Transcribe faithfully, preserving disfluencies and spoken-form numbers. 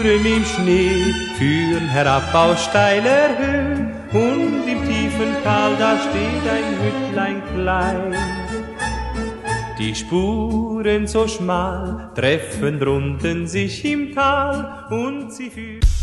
Spuren im Schnee führen herab aus steiler Höhe, und im tiefen Tal, da steht ein Hüttlein klein. Die Spuren so schmal treffen drunten sich im Tal, und sie führen